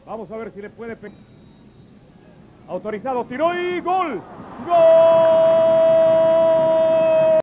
Vamos a ver si le puede pegar. Autorizado, tiró y gol. ¡Gol!